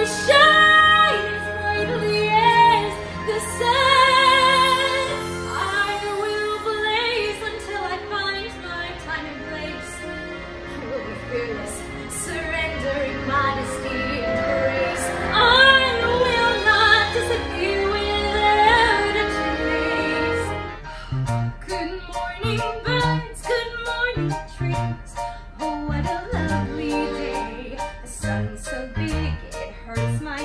will shine as brightly as the sun. I will blaze until I find my time and place. I will be fearless, surrendering modesty and grace. I will not disappear without a trace. Good morning, birds. Good morning, trees. Oh, what a lovely day. The sun so big it hurts my